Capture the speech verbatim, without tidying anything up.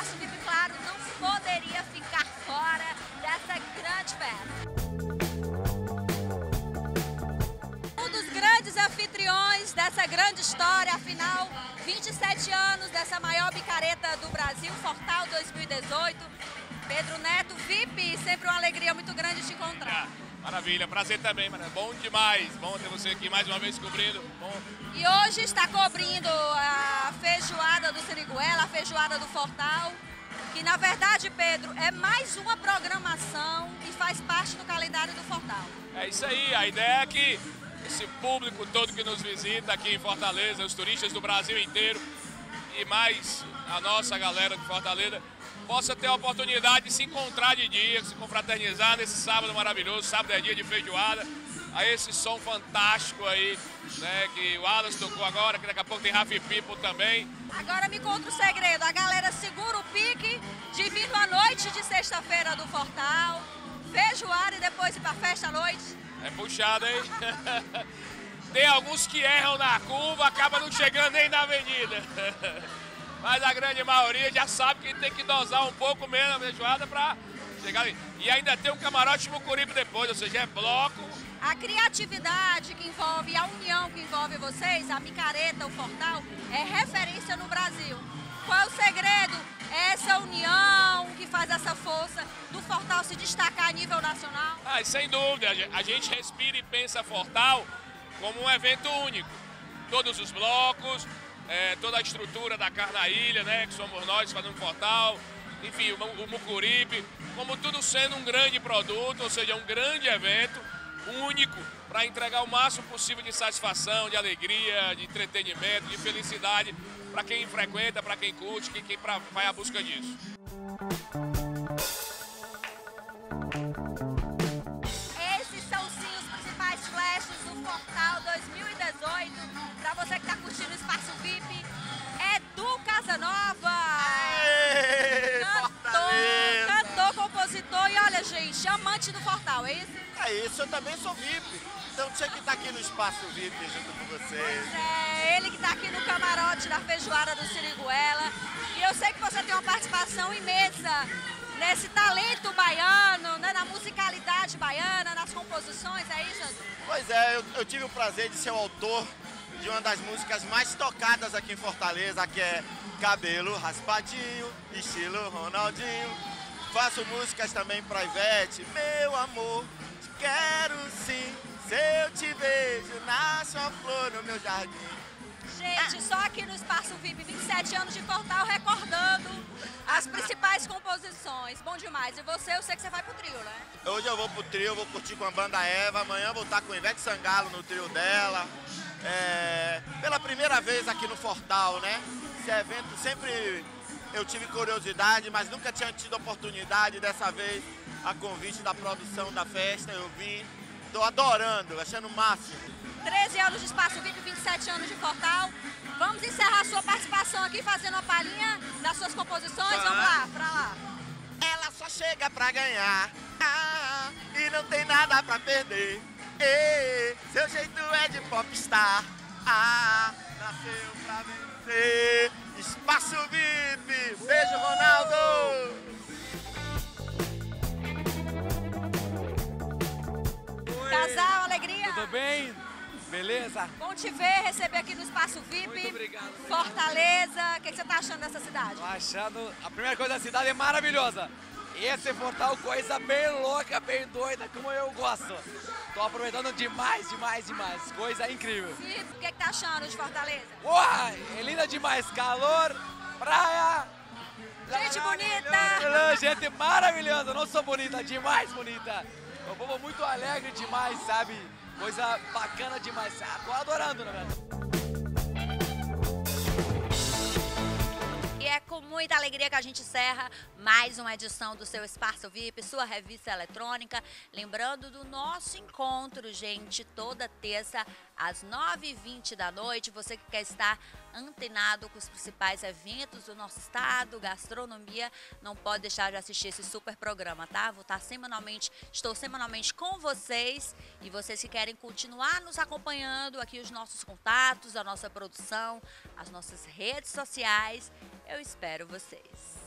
Espaço V I P, claro, não poderia ficar fora dessa grande festa. Um dos grandes anfitriões dessa grande história, afinal, vinte e sete anos dessa maior micareta do Brasil, Fortal dois mil e dezoito. Pedro Neto, V I P, sempre uma alegria muito grande te encontrar. Ah, maravilha, prazer também, mano. Bom demais, bom ter você aqui mais uma vez cobrindo. Bom. E hoje está cobrindo a feijoada do Siriguela, a feijoada do Fortal, que na verdade, Pedro, é mais uma programação e faz parte do calendário do Fortal. É isso aí, a ideia é que esse público todo que nos visita aqui em Fortaleza, os turistas do Brasil inteiro e mais a nossa galera de Fortaleza, possa ter a oportunidade de se encontrar de dia, se confraternizar nesse sábado maravilhoso. Sábado é dia de feijoada, a esse som fantástico aí, né, que o Alas tocou agora, que daqui a pouco tem Rafi People também. Agora me conta o segredo, a galera segura o pique de vir à noite de sexta-feira do Fortal, feijoada e depois ir pra festa à noite. É puxado, hein? Tem alguns que erram na curva, acaba não chegando nem na avenida. Mas a grande maioria já sabe que tem que dosar um pouco menos a feijoada para chegar ali. E ainda tem um camarote Mucuripe depois, ou seja, é bloco. A criatividade que envolve, a união que envolve vocês, a micareta, o Fortal, é referência no Brasil. Qual é o segredo? É essa união que faz essa força do Fortal se destacar a nível nacional? Ah, sem dúvida, a gente respira e pensa Fortal como um evento único. Todos os blocos, É, toda a estrutura da Carnaília, né, que somos nós fazendo Fortal, enfim, o, o Mucuripe, como tudo sendo um grande produto, ou seja, um grande evento, único, para entregar o máximo possível de satisfação, de alegria, de entretenimento, de felicidade para quem frequenta, para quem curte, quem, quem pra, vai à busca disso. Esses são sim os principais flashes do Fortal dois mil e dezoito, para você que está curtindo o Espaço V I P, Edu Casanova, Ei, cantor, cantor, compositor e olha gente, amante do Fortal, é isso? É isso, eu também sou V I P, então tinha que estar aqui no Espaço V I P junto com vocês. Pois é, ele que está aqui no camarote da feijoada do Siriguela, e eu sei que você tem uma participação imensa nesse talento baiano, né, na musicalidade baiana, nas composições, é isso, Edu? Pois é, eu, eu tive o prazer de ser o autor de uma das músicas mais tocadas aqui em Fortaleza, que é Cabelo Raspadinho, estilo Ronaldinho. Faço músicas também pra Ivete, meu amor, te quero sim, se eu te vejo, nasce uma flor no meu jardim. Gente, só aqui no Espaço V I P, vinte e sete anos de Fortal, recordando as principais composições. Bom demais. E você, eu sei que você vai pro trio, né? Hoje eu vou pro trio, vou curtir com a banda Eva, amanhã eu vou estar com Ivete Sangalo no trio dela. É, pela primeira vez aqui no Fortal, né? Esse evento sempre eu tive curiosidade, mas nunca tinha tido oportunidade. Dessa vez, a convite da produção da festa, eu vim. Tô adorando, achando o máximo. treze anos de Espaço V I P, vinte e sete anos de Fortal. Vamos encerrar a sua participação aqui fazendo uma palhinha das suas composições. Tá. Vamos lá, pra lá. Ela só chega pra ganhar, ah, e não tem nada pra perder. Ei, seu jeito é de popstar, ah, nasceu pra vencer. Espaço V I P, beijo Ronaldo! Casal, alegria? Tudo bem? Beleza? Bom te ver, receber aqui no Espaço V I P. Muito obrigado. Fortaleza. O que você tá achando dessa cidade? Tô achando... A primeira coisa da cidade é maravilhosa. Esse Fortal, coisa bem louca, bem doida, como eu gosto. Tô aproveitando demais, demais, demais. Coisa incrível. E o que, que tá achando de Fortaleza? Uai, é linda demais. Calor, praia... Gente bonita! Maravilhosa, gente maravilhosa. Não sou bonita, demais bonita. O povo muito alegre demais, sabe? Coisa bacana demais. Ah, tô adorando, na verdade. E é com muita alegria que a gente encerra mais uma edição do seu Espaço V I P, sua revista eletrônica. Lembrando do nosso encontro, gente, toda terça às nove e vinte da noite. Você que quer estar antenado com os principais eventos do nosso estado, gastronomia, não pode deixar de assistir esse super programa, tá? Vou estar semanalmente, estou semanalmente com vocês, e vocês que querem continuar nos acompanhando, aqui os nossos contatos, a nossa produção, as nossas redes sociais, eu espero vocês.